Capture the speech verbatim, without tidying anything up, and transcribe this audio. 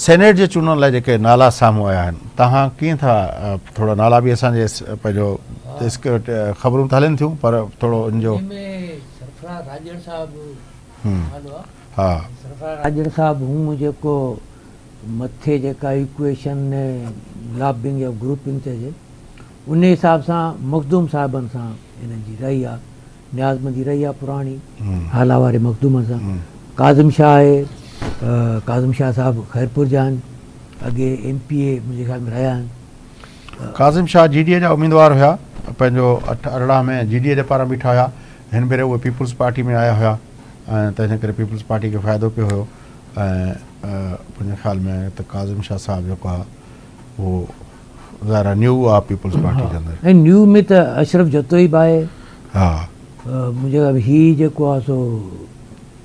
Senate जे चूंडण लाइ जेके नाला साम्हूं आया आहिनि, तव्हां कीअं था थोरा नाला बि असांजे पंहिंजो ख़बरूं था हलनि थियूं, पर थोरो इनजो सरफराज राजड़ साहिबु हा सरफराज राजड़ साहिबु हूं जेको मथे जेका इक्वेशन लॉबिंग या ग्रुपिंग चइजे उन हिसाब सां मखदूम साहिबनि सां हिननि जी रही आहे, न्याज़मंदी रही आहे पुराणी हाला वारे मखदूम सां। काज़िम शाह आहे, काज़िम शाह साहिबु ख़ैरपुर जा आहिनि, अॻे एम पी ए मुंहिंजे ख़्याल में रहिया आहिनि। काज़िम शाह जी डी ए जा उम्मीदवार हुया, पंहिंजो अठ अरिड़हं में जी डी ए जे पारां बीठा हुया, हिन भेरे उहे पीपुल्स पार्टी में आया हुया ऐं तंहिंजे करे पीपुल्स पार्टी खे फ़ाइदो पियो हुयो। ऐं मुंहिंजे ख़्याल में त काज़िम शाह साहिबु जेको आहे उहो ज़ाहिर न्यू आहे पीपुल्स पार्टी जे अंदरि, ऐं न्यू में त अशरफ जतोई बि आहे। हा मुंहिंजे हीउ जेको आहे सो